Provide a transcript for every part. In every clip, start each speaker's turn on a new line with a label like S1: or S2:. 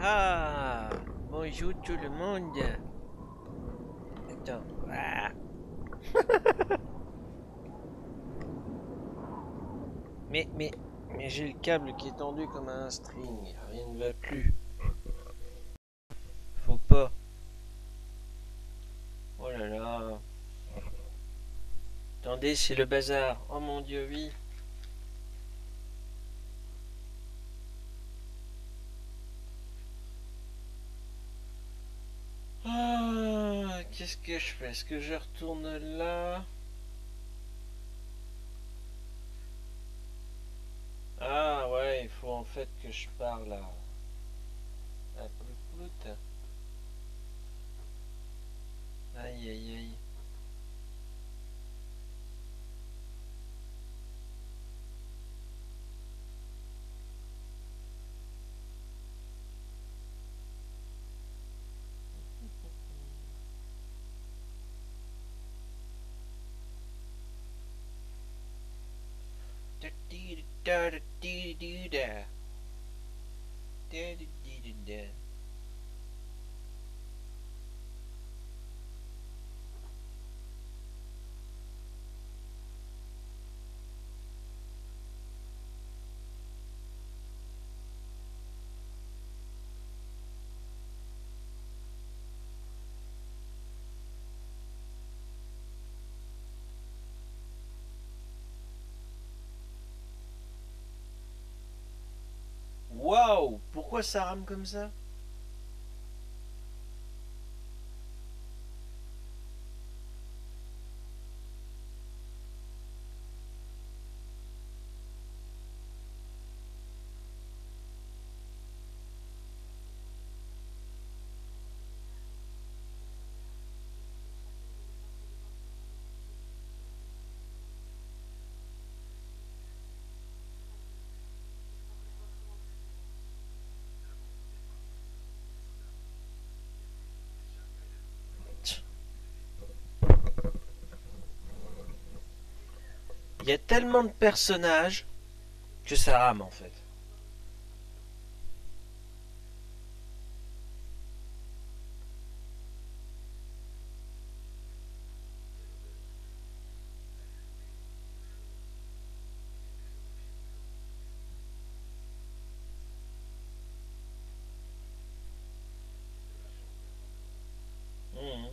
S1: Ah, bonjour tout le monde. Attends. Ah. Mais, mais, mais j'ai le câble qui est tendu comme un string. Rien ne va plus. Faut pas. Oh là là. Attendez, c'est le bazar. Oh mon dieu, oui. Ah, qu'est-ce que je fais? Est-ce que je retourne là? Ah ouais, il faut en fait que je parle à Prout. Aïe aïe aïe. Waouh, pourquoi ça rame comme ça? Il y a tellement de personnages que ça rame en fait. Mhm.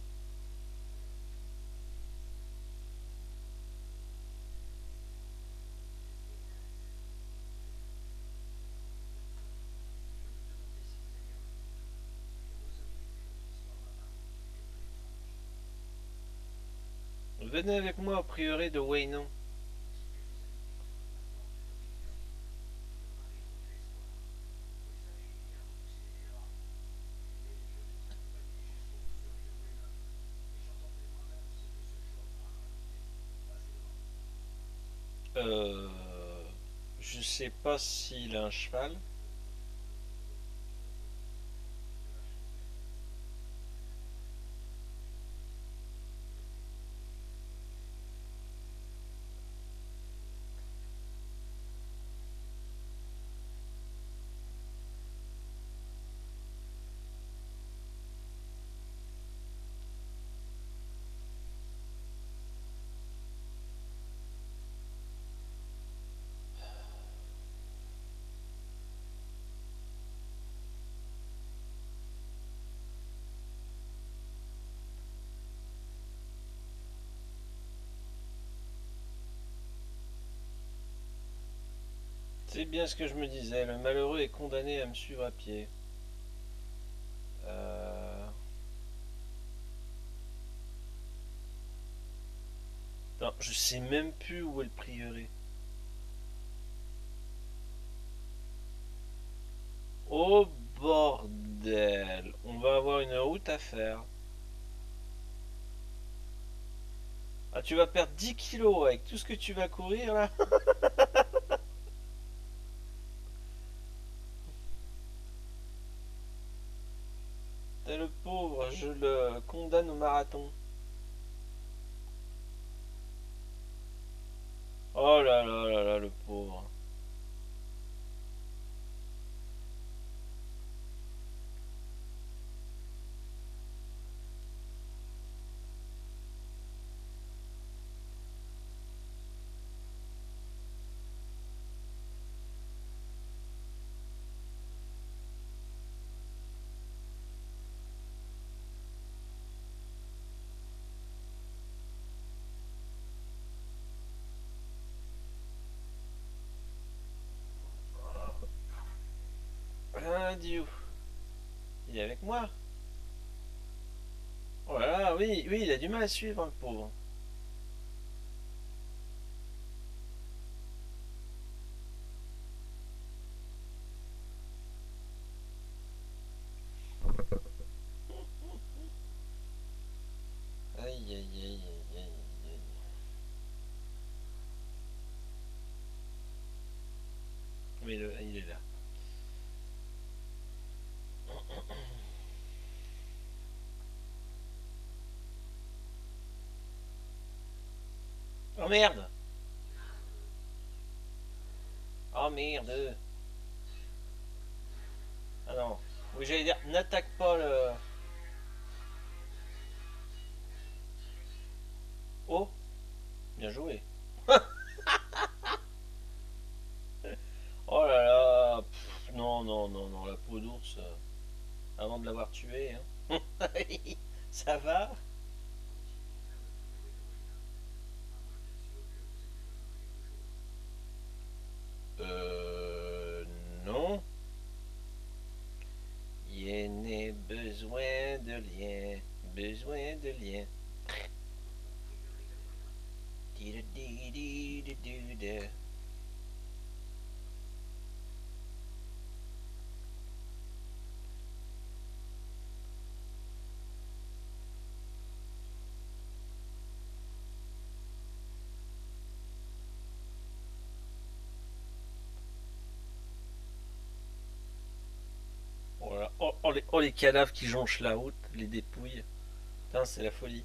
S1: Venez avec moi au prieuré de Waynon. Euh, je sais pas s'il a un cheval. C'est bien ce que je me disais. Le malheureux est condamné à me suivre à pied. Euh... Non, je sais même plus où est le prieuré. Oh bordel. On va avoir une route à faire. Ah, tu vas perdre 10 kilos avec tout ce que tu vas courir là. T'es le pauvre, je le condamne au marathon. Oh là là là là, le pauvre. perdu où? Il est avec moi. Oh là là, oui, oui, il a du mal à suivre, le pauvre. Aïe, aïe, aïe, aïe, aïe, aïe. Oui, il est là. Oh merde! Oh merde! Ah non. Oui, j'allais dire, n'attaque pas le. Oh! Bien joué. Oh là là! Pff, non, non, non, non, la peau d'ours, avant de l'avoir tué, hein. Ça va? Non. Je n'ai besoin de lien. Besoin de lien. Di-da-di-di-di-di-da. Voilà. Oh, oh, les cadavres qui jonchent la route, les dépouilles. Putain, c'est la folie.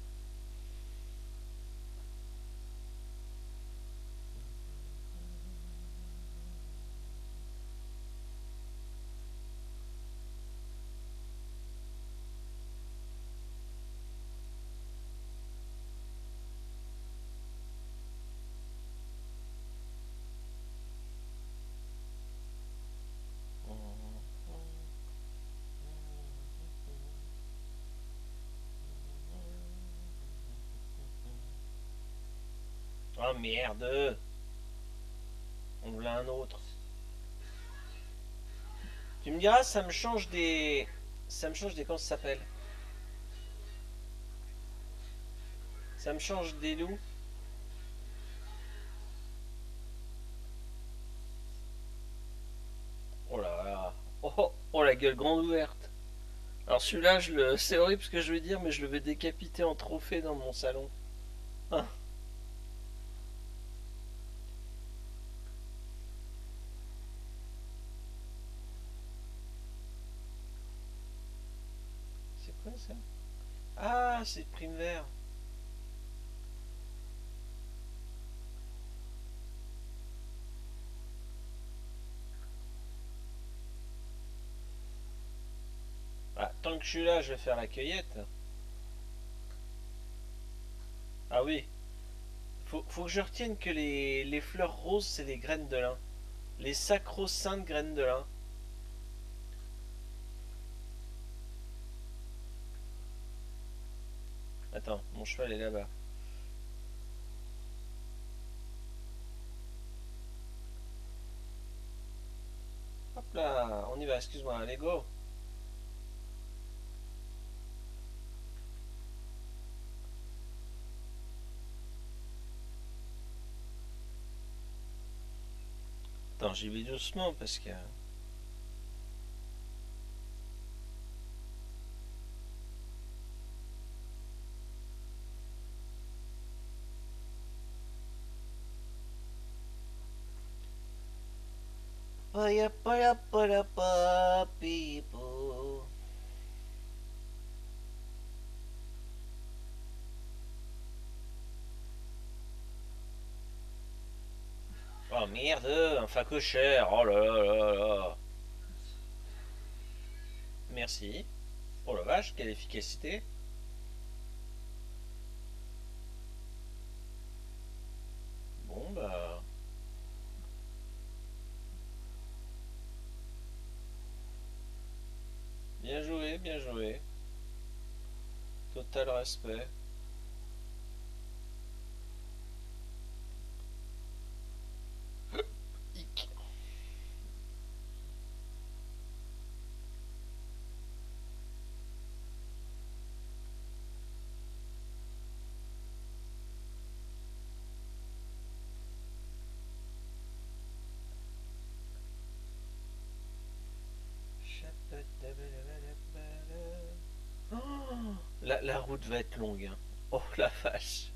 S1: Oh merde! On voulait un autre. Tu me diras, ça me change des. Ça me change des. Comment ça s'appelle? Ça me change des loups. Oh là là. Oh, oh, oh, la gueule grande ouverte. Alors celui-là, c'est horrible ce que je veux dire, mais je le vais décapiter en trophée dans mon salon. Ah, c'est quoi ça? Ah, c'est prime vert. Ah, tant que je suis là, je vais faire la cueillette. Ah oui, faut que je retienne que les fleurs roses, c'est les graines de lin. Les sacro-saintes graines de lin. Attends, mon cheval est là-bas. Hop là, on y va, excuse-moi, allez go. Attends, j'y vais doucement parce que. People. Oh merde, un facochère, oh là là là là. Merci. Oh la vache, quelle efficacité. Bon bah. Bien joué, bien joué. Total respect. Hic. la route va être longue, hein. Oh la vache.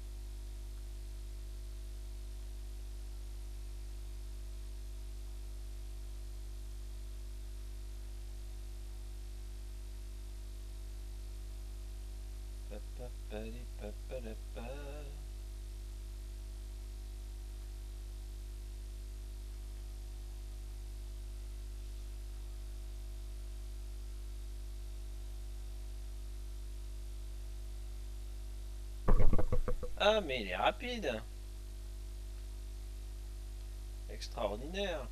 S1: Ah, mais il est rapide. Extraordinaire.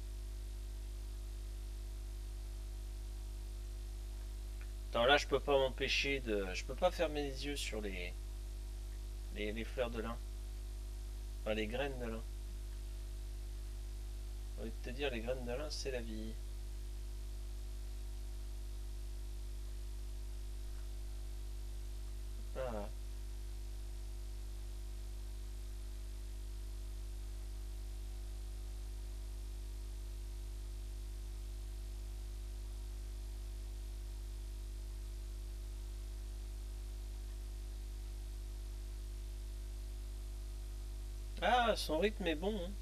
S1: Attends, là, je peux pas m'empêcher de. Je peux pas fermer les yeux sur les fleurs de lin. Enfin, les graines de lin. J'ai envie de te dire, les graines de lin, c'est la vie. Ah, ah, son rythme est bon, hein.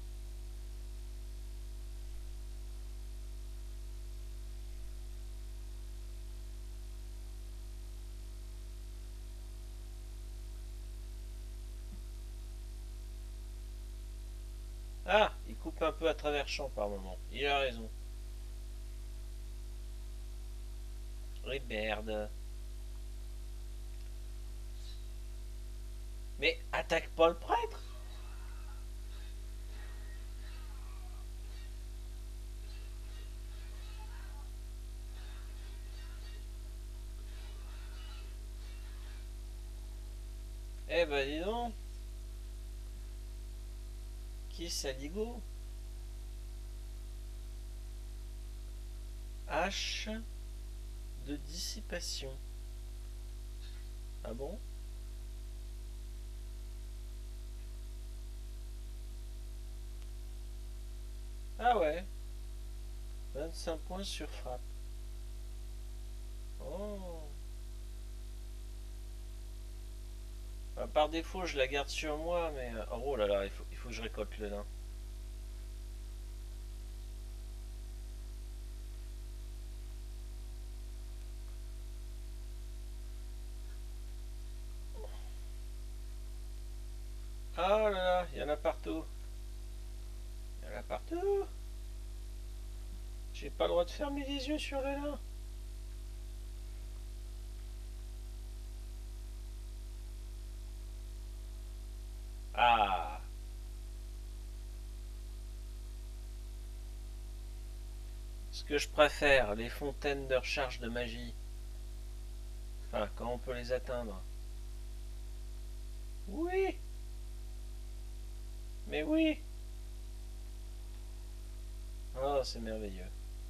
S1: Ah, il coupe un peu à travers champ par moment. Il a raison. Oui, merde. Mais attaque pas le prêtre. Eh ben dis donc, qui Saligo? H de dissipation. Ah bon? Ah ouais, 25 points sur frappe. Oh. Bah, par défaut, je la garde sur moi, mais oh là là, il faut que je récolte le lin. Ah là là, il y en a partout. Il y en a partout. J'ai pas le droit de fermer les yeux sur le lin. Ah, ce que je préfère, les fontaines de recharge de magie. Enfin, quand on peut les atteindre. Oui, mais oui. Oh, c'est merveilleux.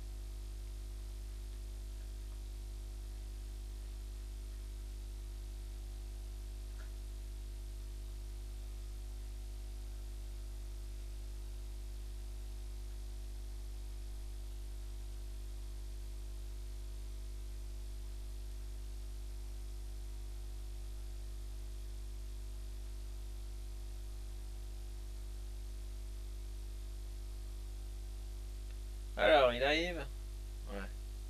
S1: Alors, il arrive. Ouais.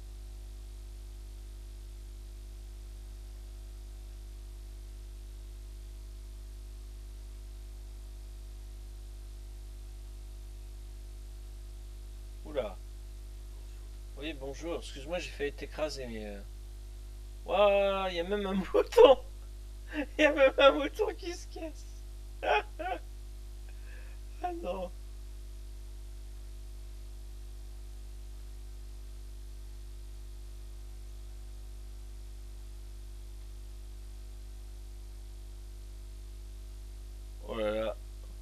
S1: Oula. Oui, bonjour. Excuse-moi, j'ai failli t'écraser, mais. Waouh, il y a même un mouton. Il y a même un mouton qui se casse. Ah non. Oh là là.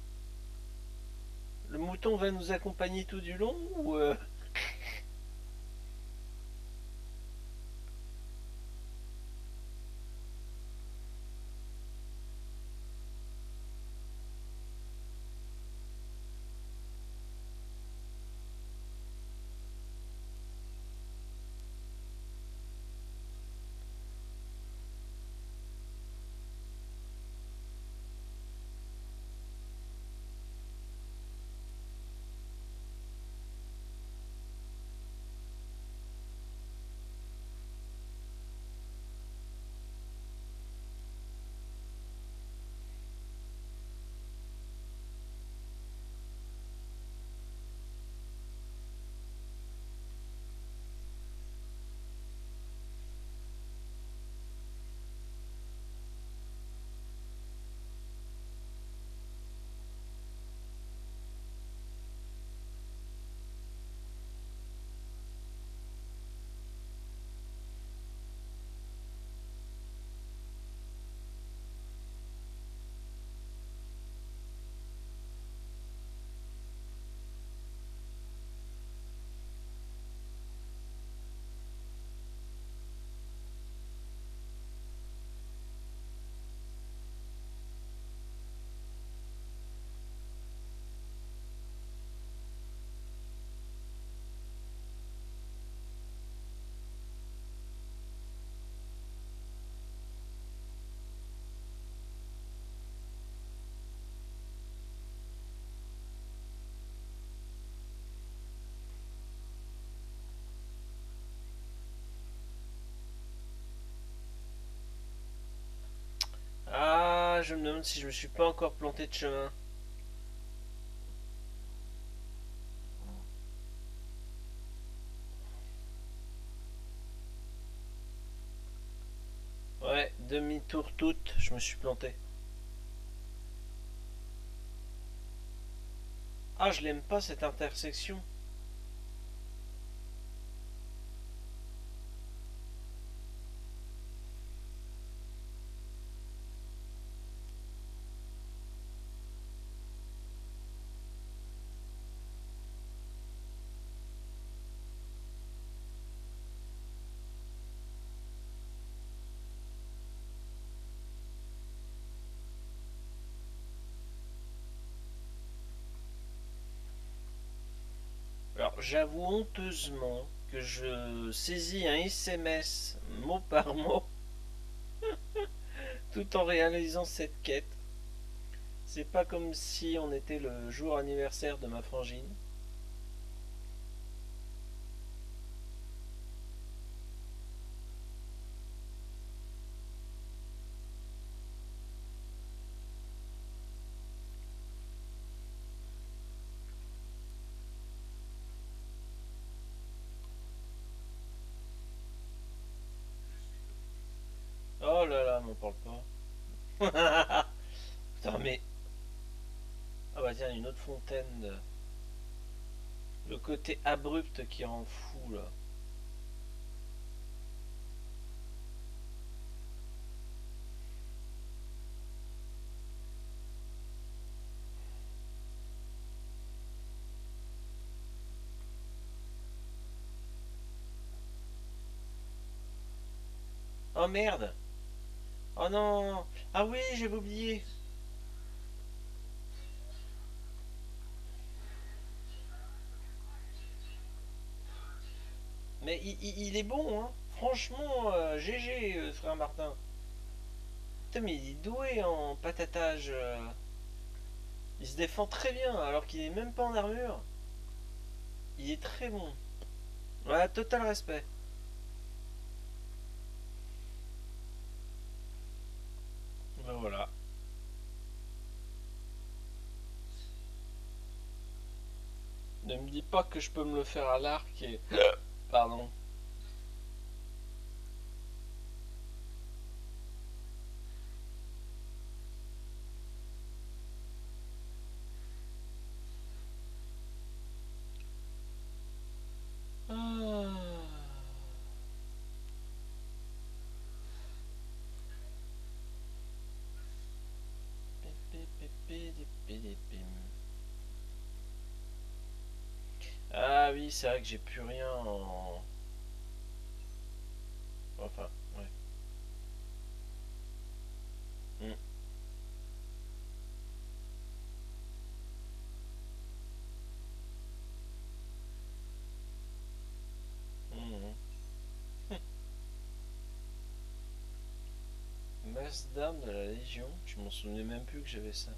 S1: Le mouton va nous accompagner tout du long ou je me demande si je me suis pas encore planté de chemin. Ouais, demi-tour toute, je me suis planté. Ah, je l'aime pas cette intersection. Alors, j'avoue honteusement que je saisis un SMS mot par mot tout en réalisant cette quête. C'est pas comme si on était le jour anniversaire de ma frangine. Oh là là, m'en parle pas. Putain, mais. Ah bah tiens, une autre fontaine. Le côté abrupt qui rend fou là. Oh merde. Oh non. Ah oui, j'avais oublié. Mais il est bon, hein. Franchement, GG, frère Martin. Putain, mais il est doué en patatage. Il se défend très bien alors qu'il est même pas en armure. Il est très bon. Ouais, total respect. Ben voilà. Ne me dis pas que je peux me le faire à l'arc et. Pardon. Ah. Ah oui, c'est vrai que j'ai plus rien en. Enfin, ouais. Mm, mm, mm. Masse d'armes de la Légion. Je m'en souvenais même plus que j'avais ça.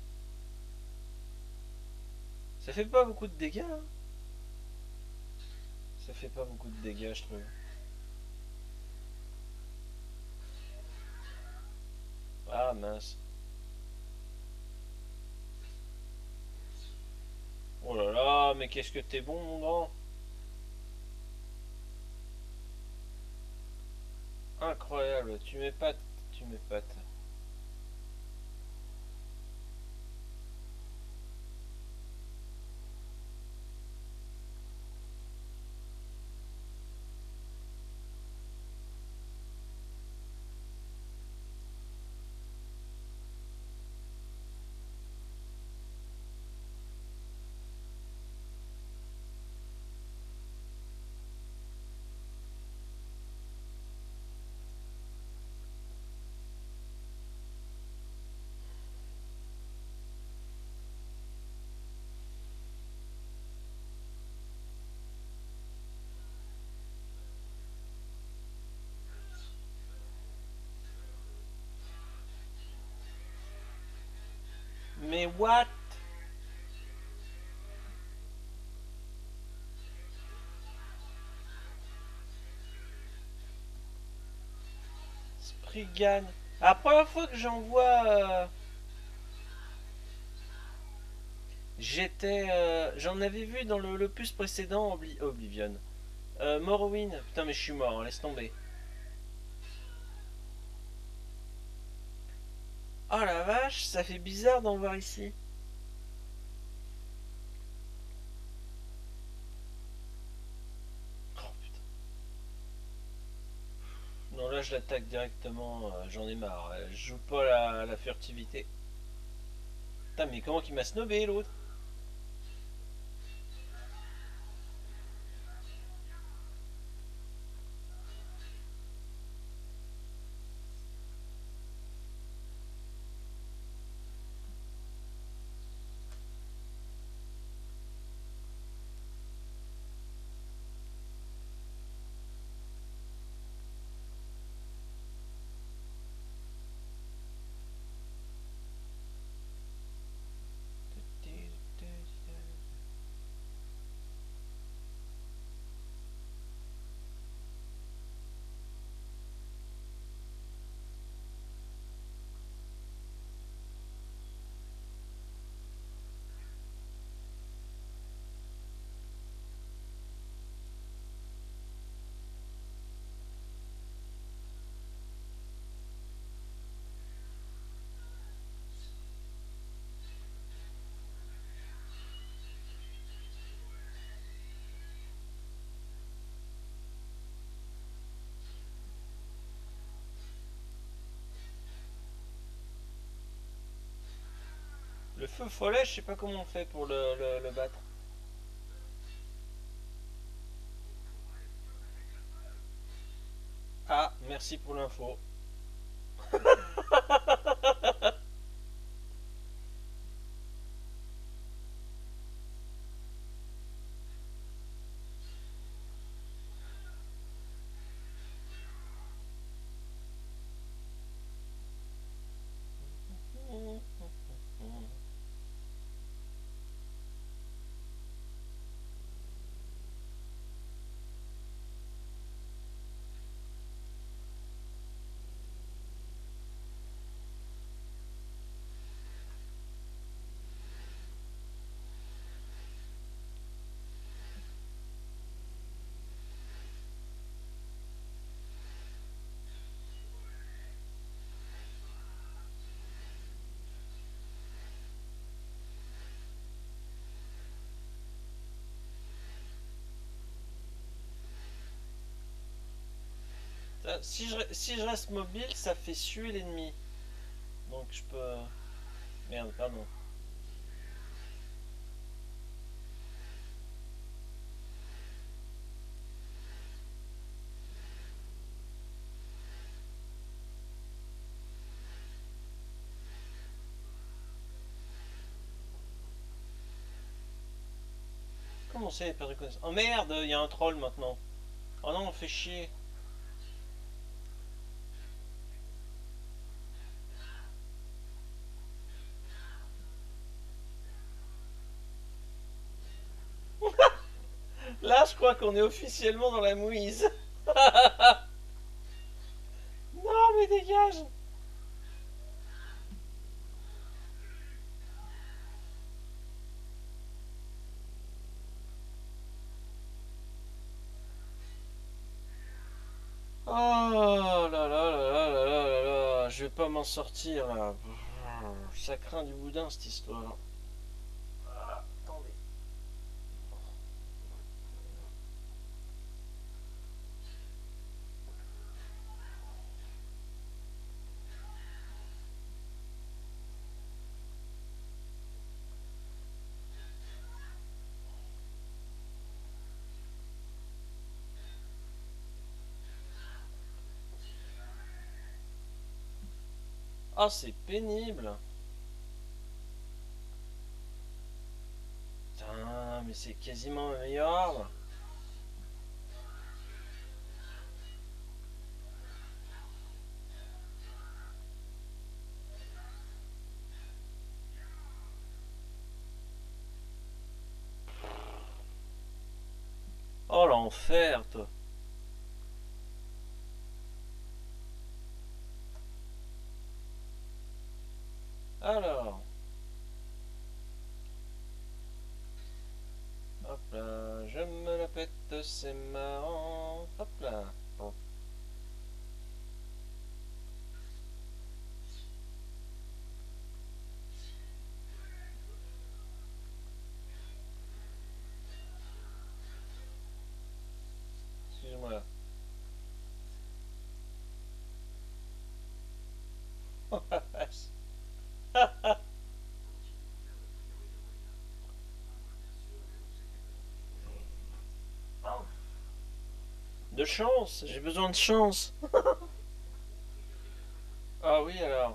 S1: Ça fait pas beaucoup de dégâts, hein. Ça fait pas beaucoup de dégâts, je trouve. Ah mince. Oh là là, mais qu'est-ce que t'es bon, mon grand. Incroyable, tu m'épates, tu m'épates. Mais what? Spriggan. La première fois que j'en vois. J'en avais vu dans l'opus précédent, Oblivion. Morrowind. Putain, mais je suis mort, hein, laisse tomber. Oh la vache, ça fait bizarre d'en voir ici. Oh putain. Non, là je l'attaque directement, j'en ai marre. Je joue pas la furtivité. Putain, mais comment qu'il m'a snobé l'autre? Le feu follet, je sais pas comment on fait pour le battre. Ah, merci pour l'info. Si je reste mobile, ça fait suer l'ennemi. Donc je peux. Merde, pardon. Comment c'est, j'ai perdu connaissance? Oh merde, il y a un troll maintenant. Oh non, on fait chier. Là, je crois qu'on est officiellement dans la mouise. Non, mais dégage! Oh là là là là là là là là, je vais pas m'en sortir là. Ça craint du boudin cette histoire. Ah, attendez. Ah, c'est pénible. Putain, mais c'est quasiment ma meilleure arme. Oh l'enfer, toi. Alors, c'est marrant. Hop là. Bon, excuse-moi. De chance, j'ai besoin de chance. Ah oui alors.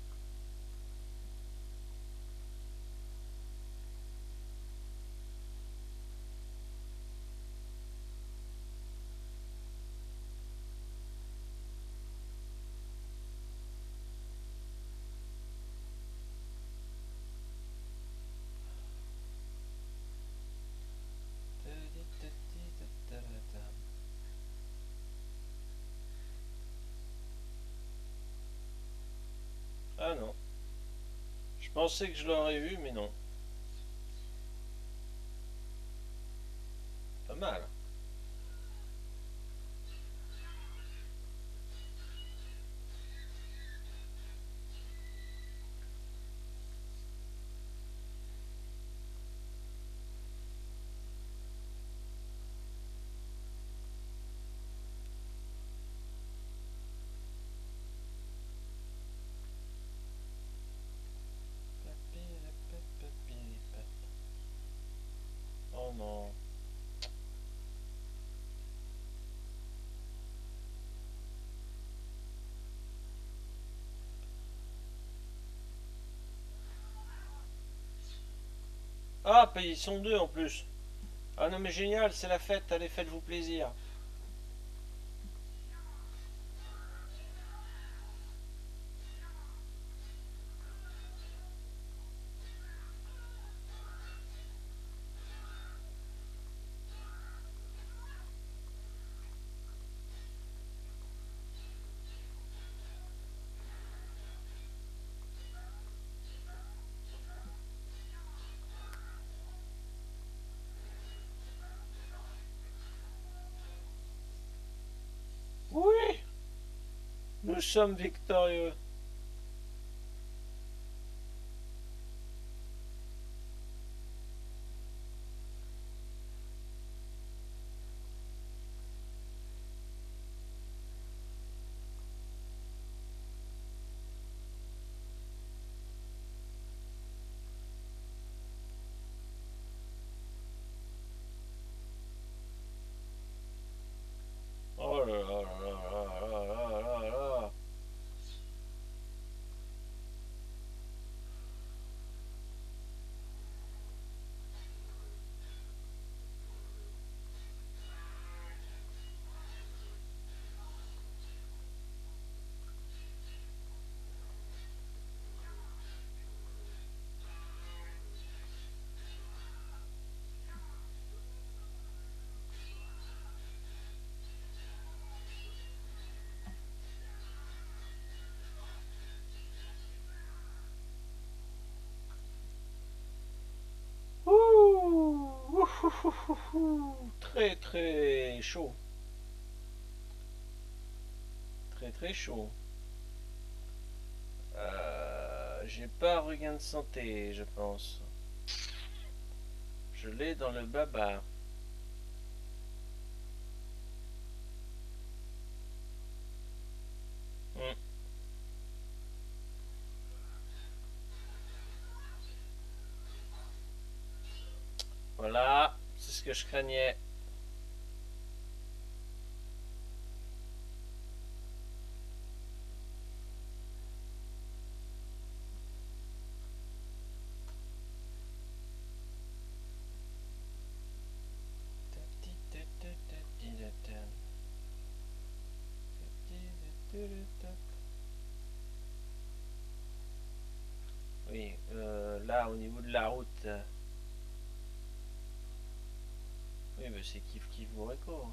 S1: Ah non. Je pensais que je l'aurais eu, mais non. Pas mal. Oh non. Ah, bah, ils sont deux en plus. Ah non mais génial, c'est la fête, allez faites-vous plaisir. Oui, nous sommes victorieux. Oh là là là là là là là là. Ouh, ouh, ouh, ouh, ouh. Très très chaud. Très très chaud. J'ai pas un regain de santé, je pense. Je l'ai dans le baba. Hmm. Voilà, c'est ce que je craignais. Oui, là au niveau de la route. Oui, mais c'est kiff kiff Bourreco.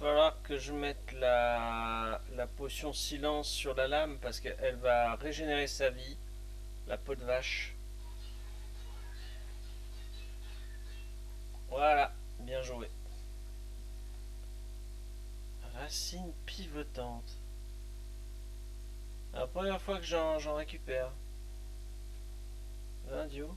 S1: falloir que je mette la potion silence sur la lame parce qu'elle va régénérer sa vie, la peau de vache. Voilà, bien joué. Racine pivotante. La première fois que j'en récupère. L'indio.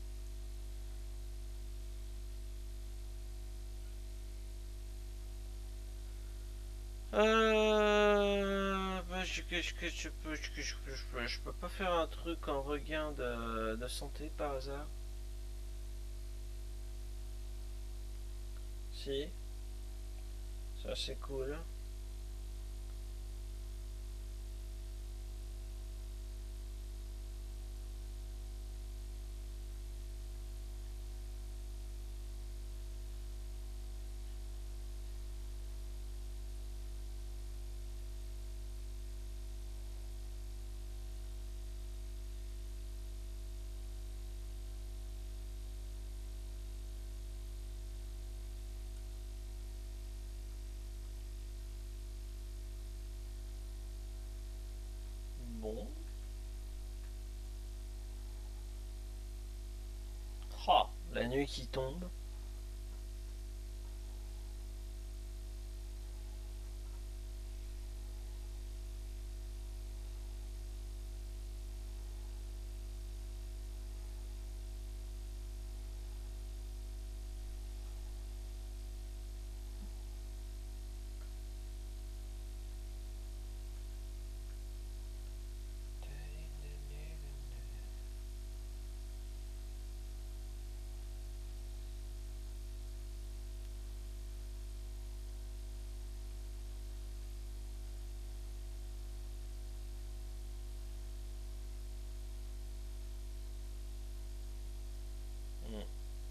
S1: Je peux pas faire un truc en regain de santé par hasard. Si, ça c'est cool. Bon. Ah, la nuit qui tombe. Hmm.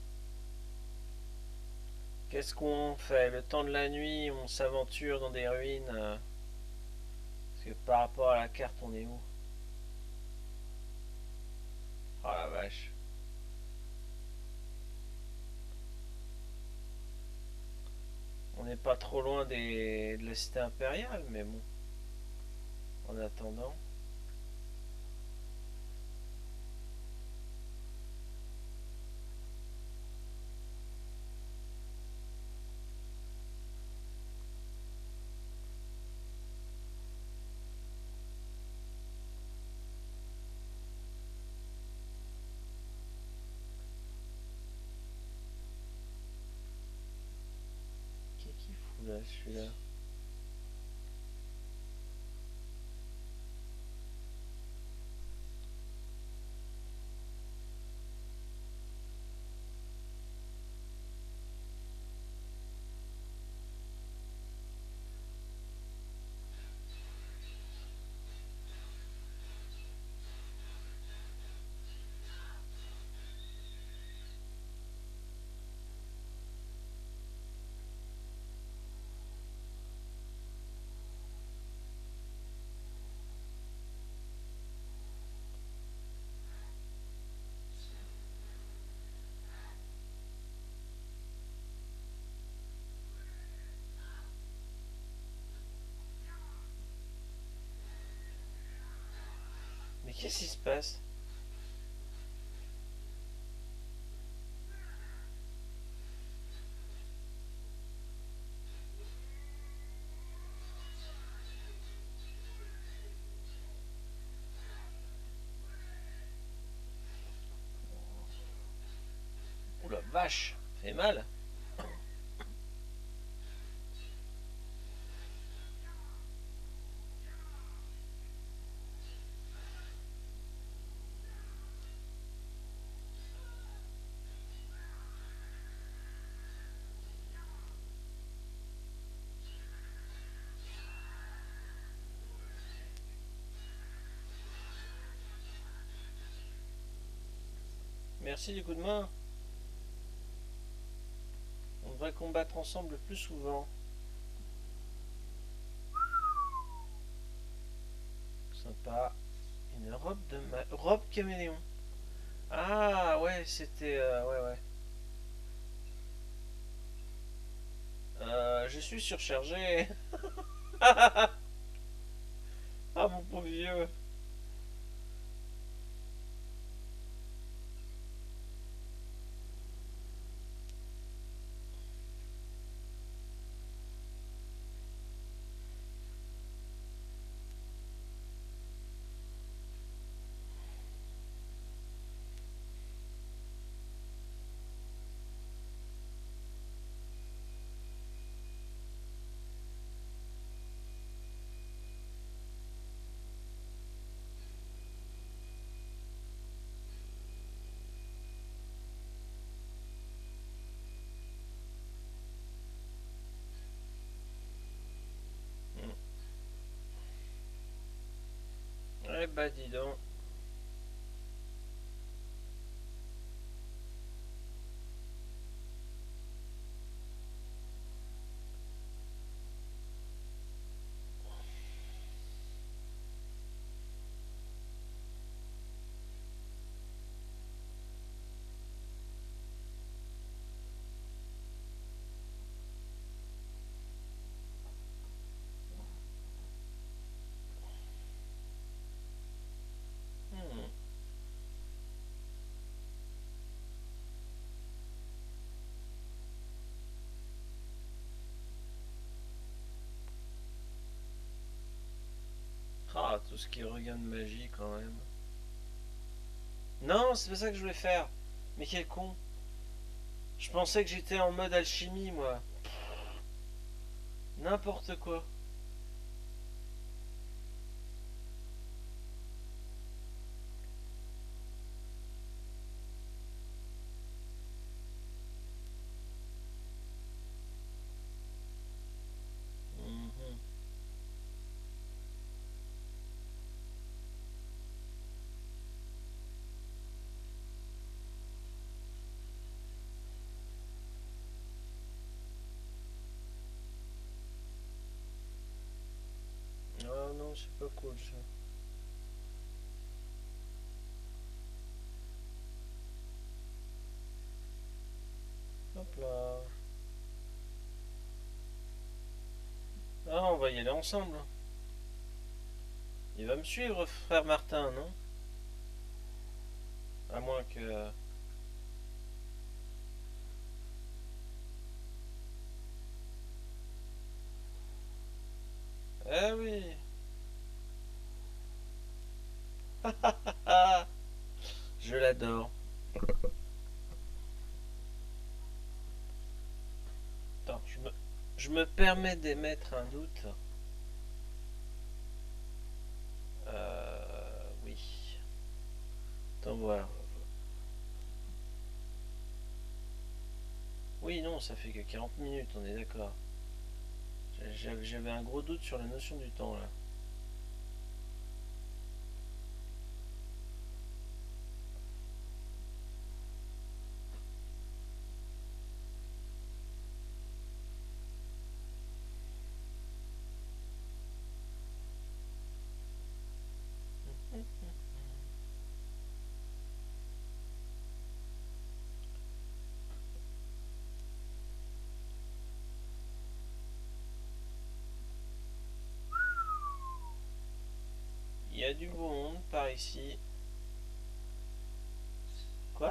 S1: Qu'est-ce qu'on fait? Le temps de la nuit, on s'aventure dans des ruines. Parce que par rapport à la carte, on est où? Oh la vache. On n'est pas trop loin de la cité impériale, mais bon. En attendant. Qu'est-ce qu'il fout là, celui-là? Mais qu'est-ce qui se passe? Oh la vache, ça fait mal. Merci du coup de main. On devrait combattre ensemble plus souvent. Sympa. Une robe caméléon. Ah ouais, c'était ouais ouais. Je suis surchargé. Ah, mon pauvre vieux. Eh bah, dis donc. Hmm. Ah, tout ce qui est regain de magie quand même. Non, c'est pas ça que je voulais faire. Mais quel con. Je pensais que j'étais en mode alchimie, moi. N'importe quoi. Mhm. Ah non, c'est pas cool ça. Hop là. Ah, on va y aller ensemble. Il va me suivre, frère Martin, non? À moins que. Eh oui. Ah, je l'adore. Attends, je me permets d'émettre un doute. Oui. Attends voir. Oui, non, ça fait que 40 minutes, on est d'accord. J'avais un gros doute sur la notion du temps là. Il y a du beau monde par ici. Quoi?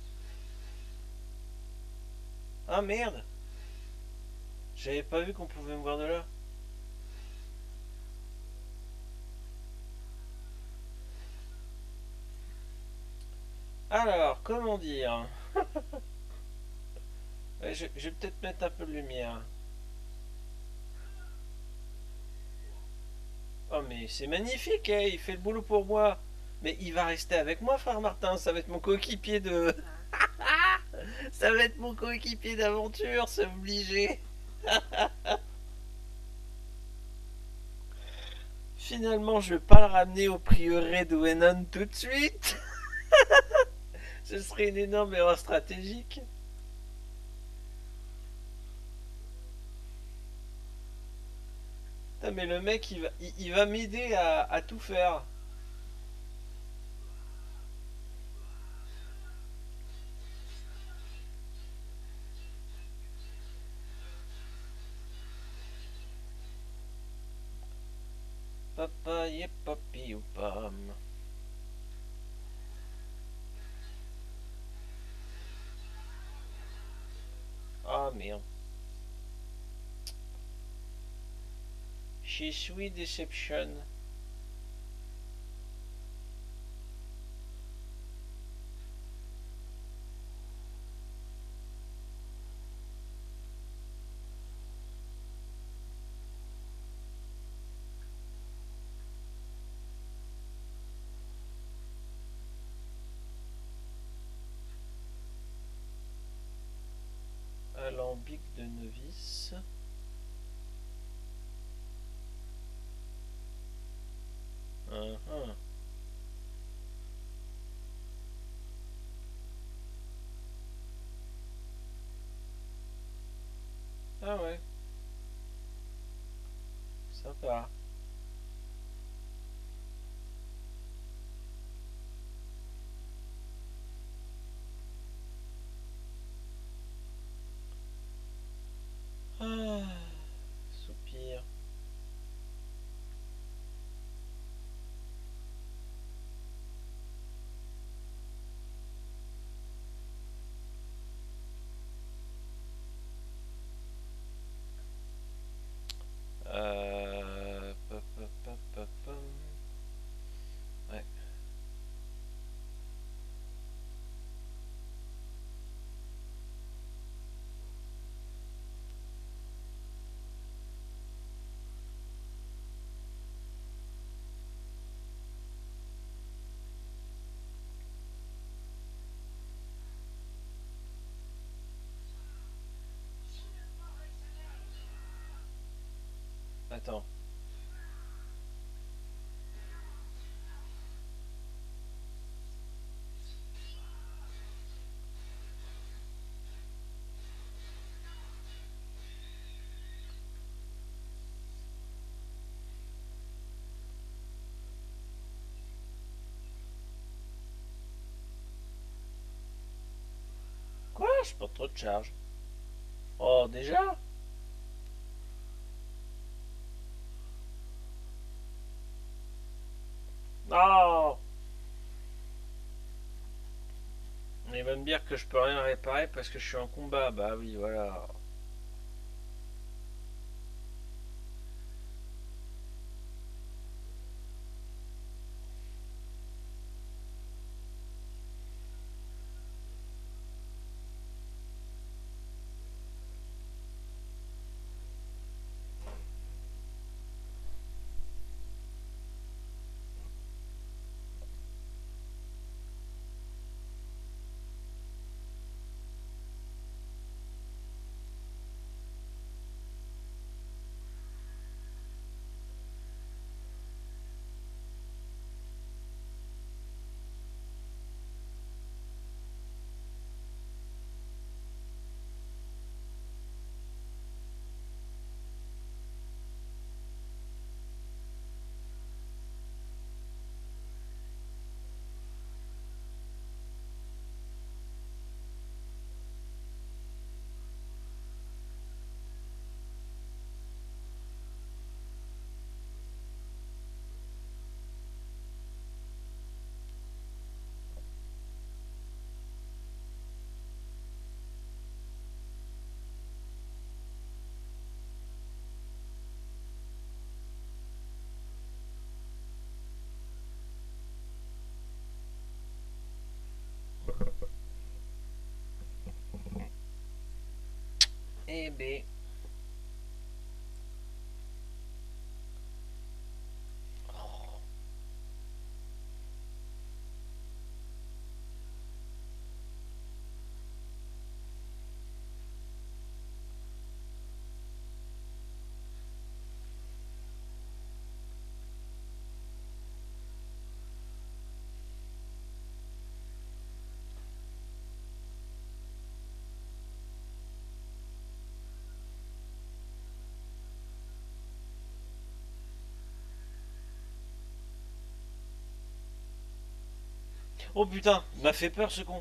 S1: Ah merde! J'avais pas vu qu'on pouvait me voir de là. Alors, comment dire? Ouais, je vais peut-être mettre un peu de lumière. Oh mais c'est magnifique, hein, il fait le boulot pour moi. Mais il va rester avec moi, frère Martin. Ça va être mon coéquipier de. Ça va être mon coéquipier d'aventure, c'est obligé. Finalement, je vais pas le ramener au prieuré de Wenon tout de suite. Ce serait une énorme erreur stratégique. Putain, mais le mec, il va m'aider à tout faire. Papaye, papi ou pam. Ah merde. She sweet deception. Alambic de novice. Ah ouais, sympa. Ah, soupir. Ouais. Attends. Quoi? Je porte trop de charge. Oh, déjà? Non! Il va me dire que je peux rien réparer parce que je suis en combat. Bah oui, voilà. Eh ben. Oh putain, il m'a fait peur ce con.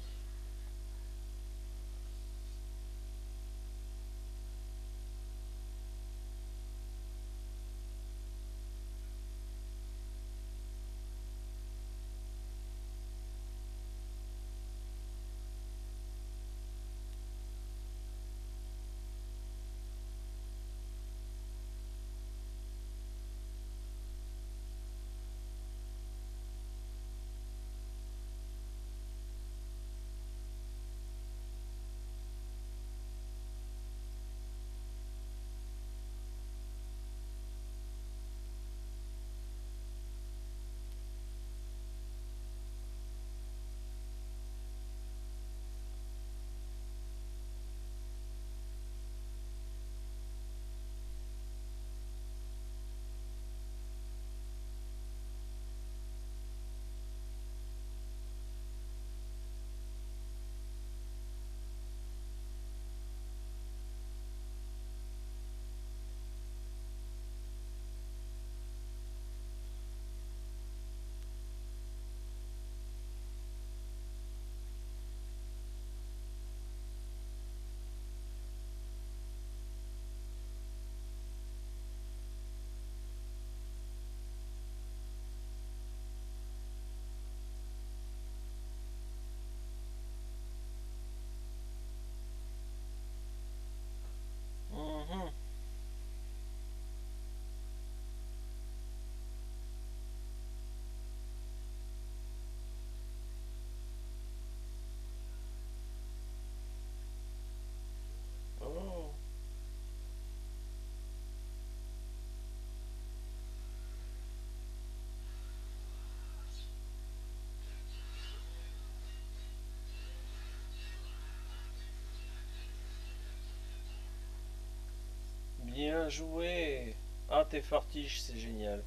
S1: bien joué. Ah, t'es fortiche, c'est génial.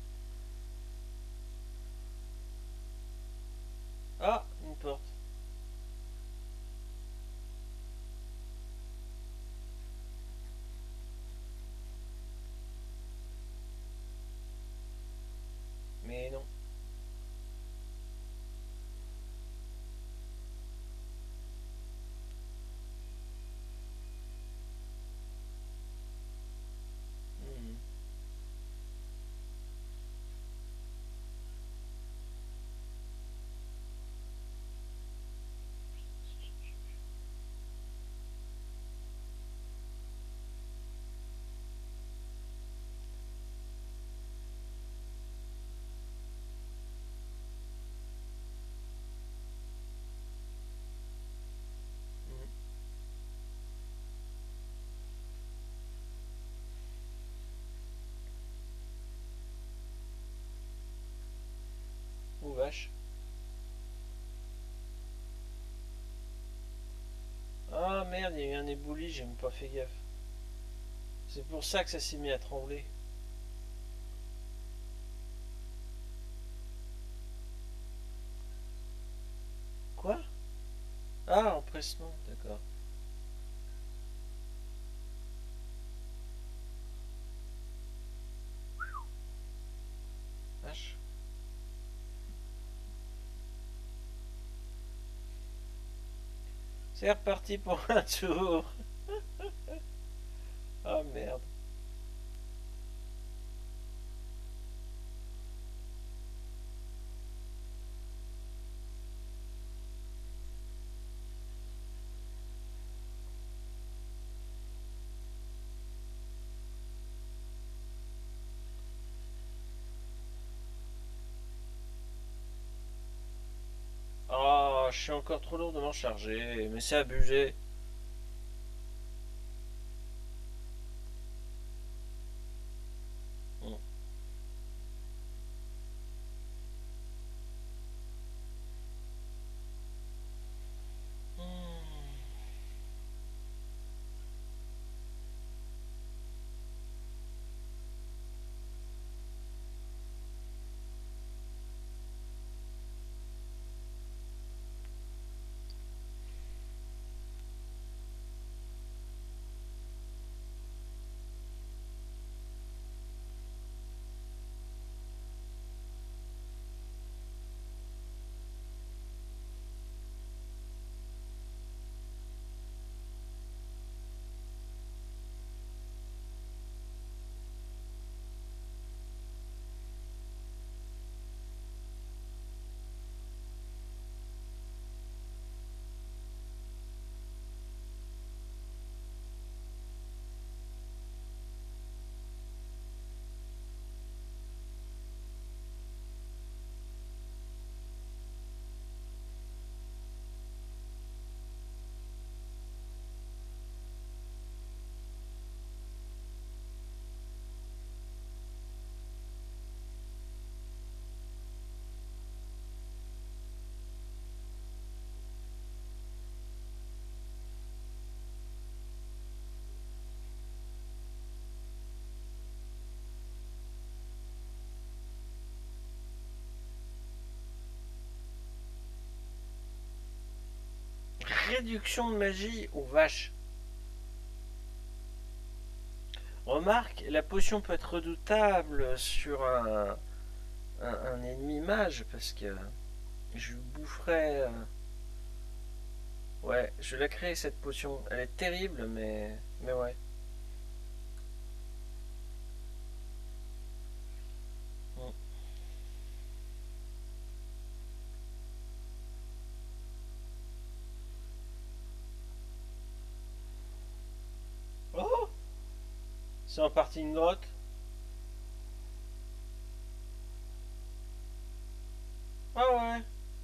S1: Ah, une porte. Mais non. Hmm. Hmm. Oh vache. Ah merde, il y a eu un éboulis, j'ai même pas fait gaffe. C'est pour ça que ça s'est mis à trembler. Quoi? Ah, empressement, d'accord. Vache. C'est reparti pour un tour. Ah merde. Oh, je suis encore trop lourdement chargé, mais c'est abusé. Hmm. Hmm. Réduction de magie aux vaches. Remarque, la potion peut être redoutable sur un ennemi mage parce que je lui boufferais. Ouais, je l'ai créée cette potion. Elle est terrible, mais ouais. Mm. Oh, c'est en partie une grotte. Ah ouais.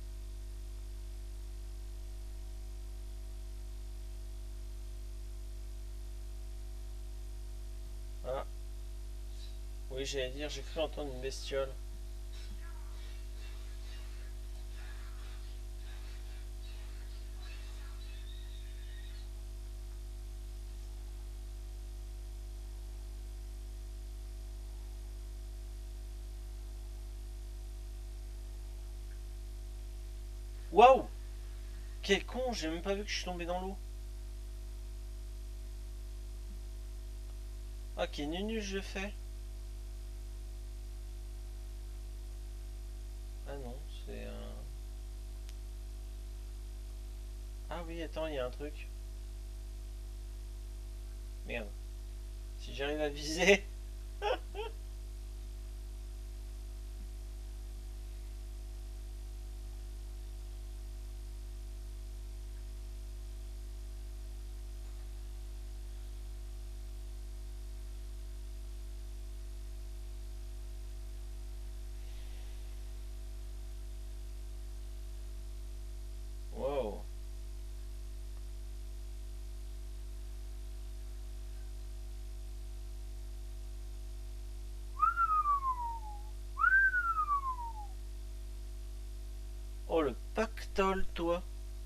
S1: Ah, oui, j'allais dire, j'ai cru entendre une bestiole. Waouh! Quel con, j'ai même pas vu que je suis tombé dans l'eau. Ah, quel nunu je fais. Ah non, c'est un... Ah oui, attends, il y a un truc. Merde. Si j'arrive à viser... Wow. Oh, le pactole, toi.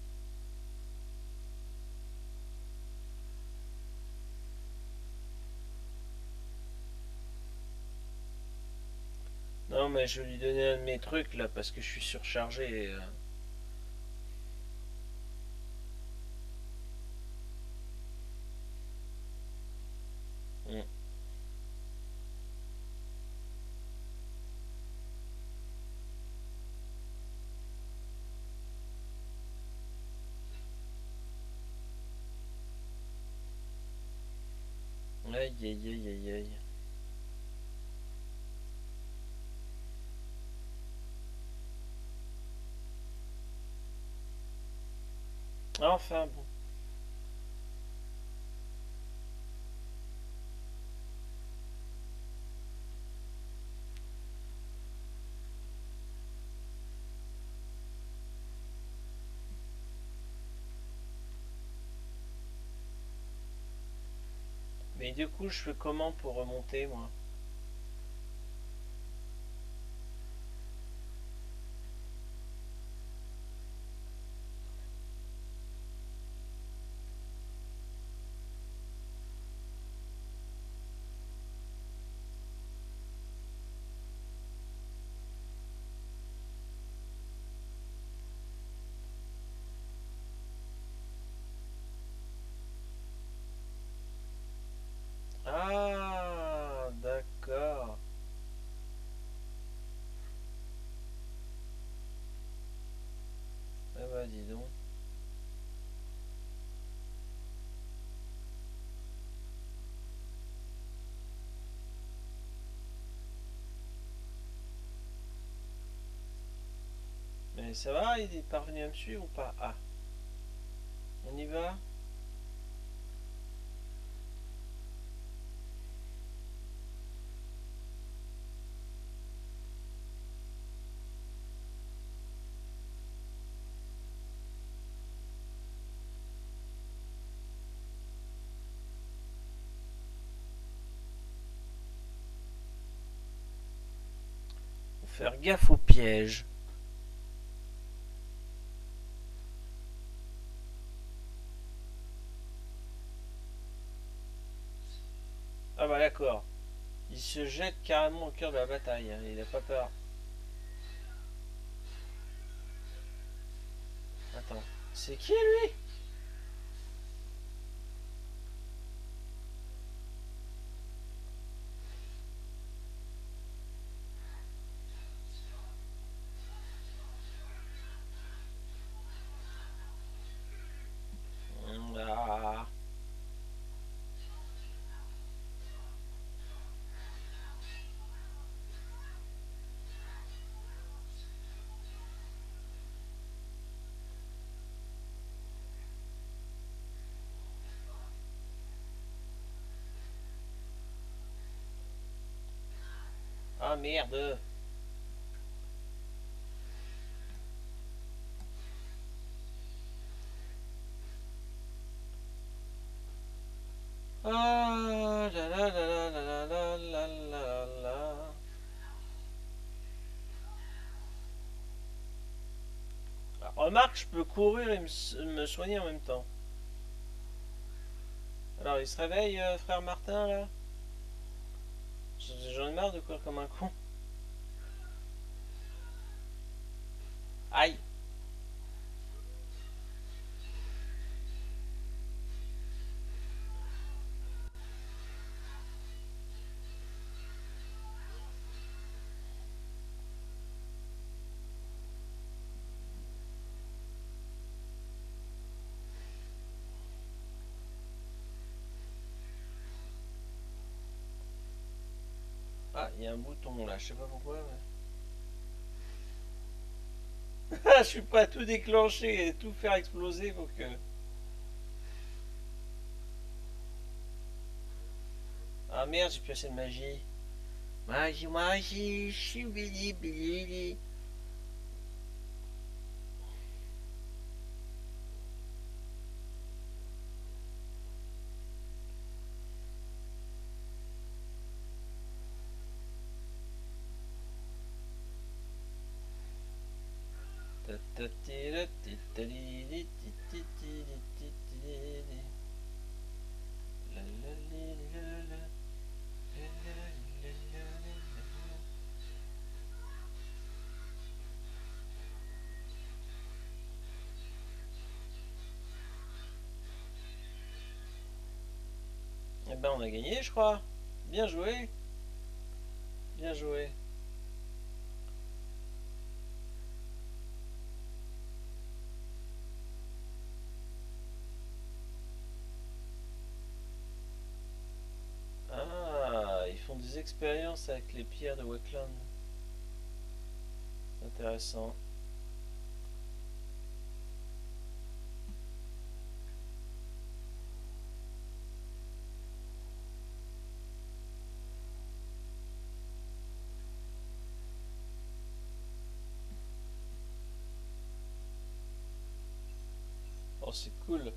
S1: Non, mais je vais lui donner un de mes trucs, là, parce que je suis surchargé. Hmm. Aïe, aïe, aïe, aïe, aïe. Enfin, bon. Mais du coup, je fais comment pour remonter, moi? Ah, d'accord. Ah bah, dis donc. Mais ça va, il est parvenu à me suivre ou pas? Ah, on y va? Faut faire gaffe au piège. Ah bah d'accord. Il se jette carrément au cœur de la bataille, hein. Il a pas peur. Attends. C'est qui lui? Ah, ah merde. Ah la la la la la la la la la. Ah, remarque, je peux courir et me soigner en même temps. Alors, il se réveille, frère Martin, là? J'en ai marre de courir comme un con. Aïe! y a un bouton là, je sais pas pourquoi. Je suis prêt à tout déclencher et tout faire exploser pour que. Ah merde, j'ai plus assez de magie. Magie, magie, chibili, bilili. Eh ben on a gagné je crois. Bien joué. Bien joué. Ah, ils font des expériences avec les pierres de Wakeland. C'est intéressant. Oh, c'est cool.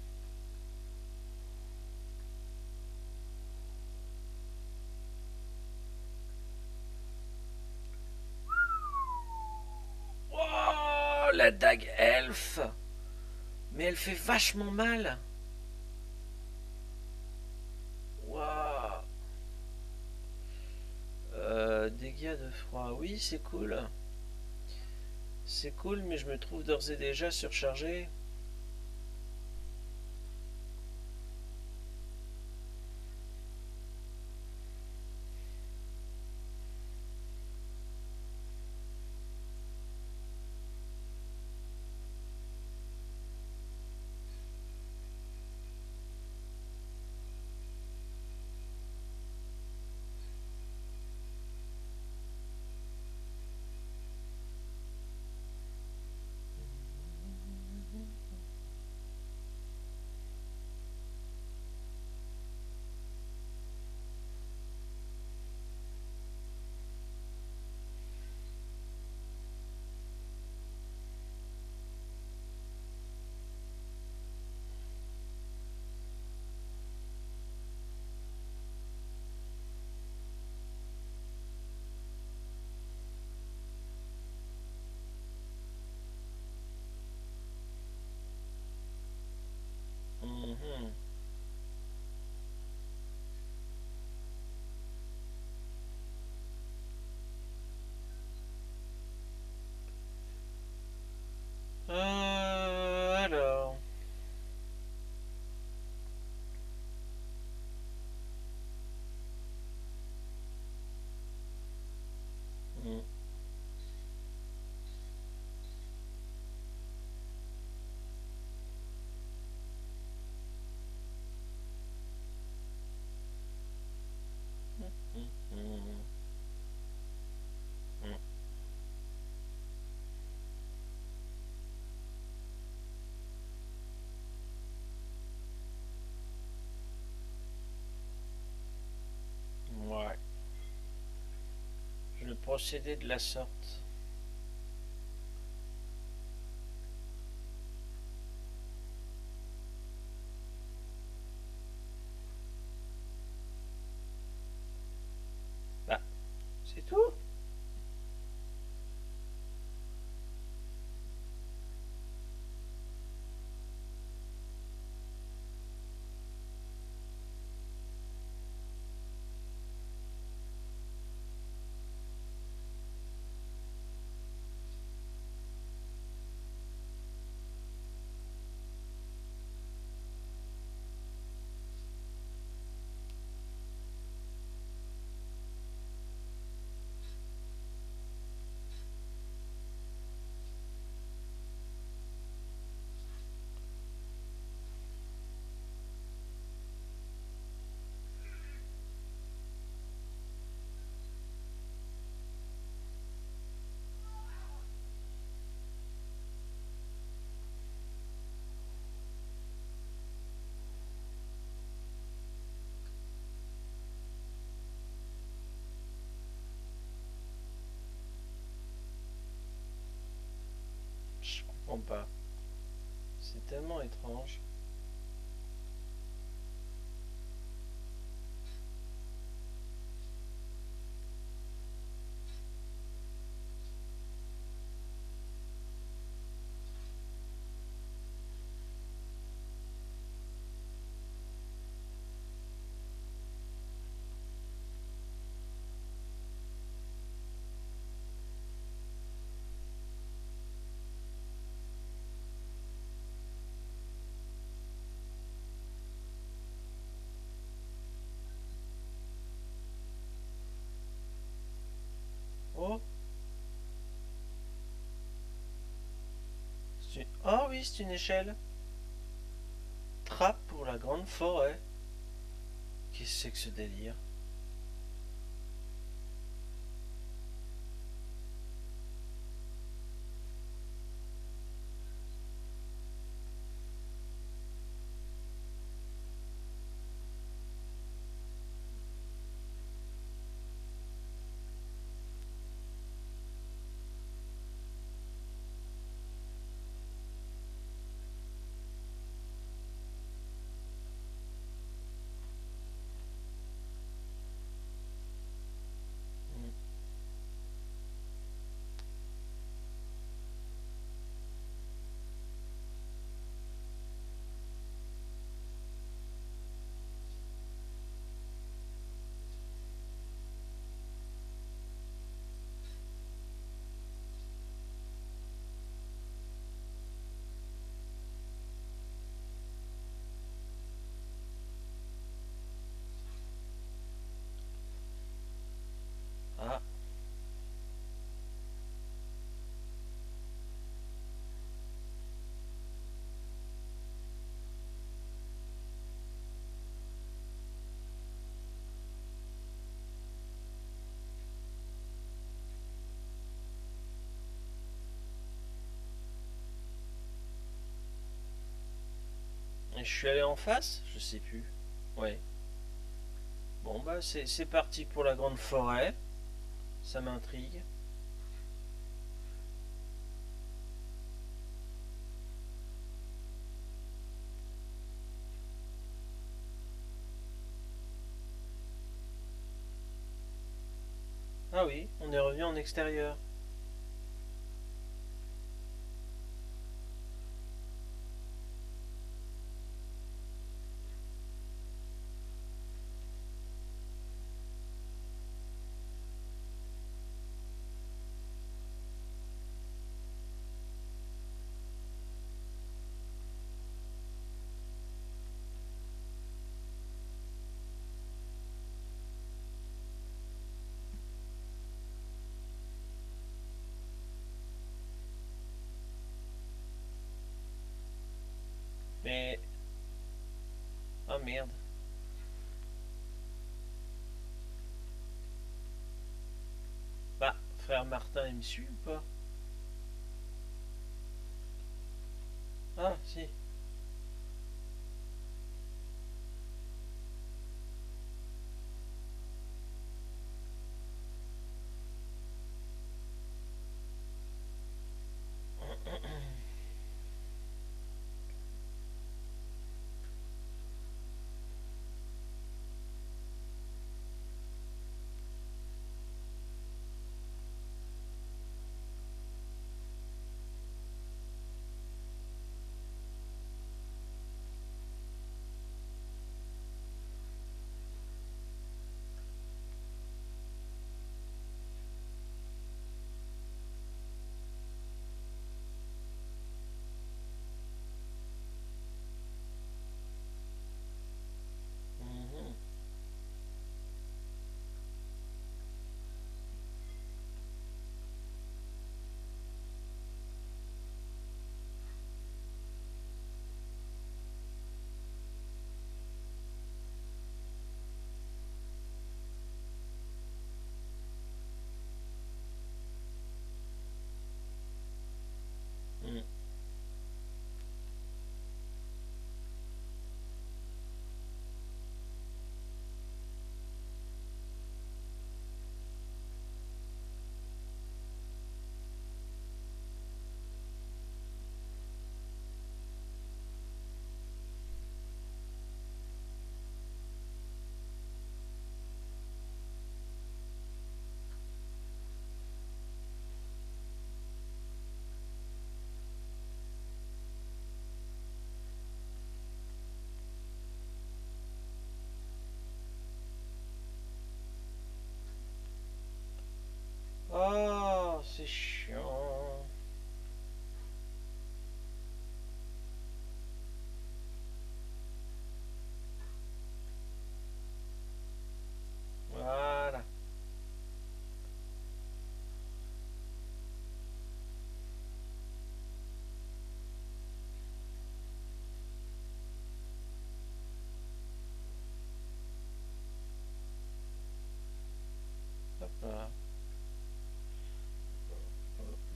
S1: Oh, la dague elfe. Mais elle fait vachement mal. Waouh. Dégâts de froid. Oui, c'est cool. C'est cool, mais je me trouve d'ores et déjà surchargé. Mhm. Alors. Mhm. Mhm. Mhm. Ouais. Je vais procéder de la sorte. Bah, c'est tout. comprends pas. C'est tellement étrange. Oh, ah oui, c'est une échelle. Trappe pour la grande forêt. Qu'est-ce que c'est que ce délire? Hmm. Ah, et je suis allé en face? Je sais plus. Ouais. Bon bah c'est parti pour la grande forêt. Ça m'intrigue. Ah oui, on est revenu en extérieur. Mais... Ah merde. Bah, frère Martin, il me suit ou pas? Ah, si.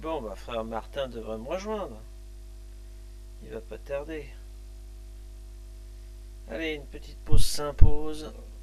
S1: Bon, bah frère Martin devrait me rejoindre. Il va pas tarder. Allez, une petite pause s'impose.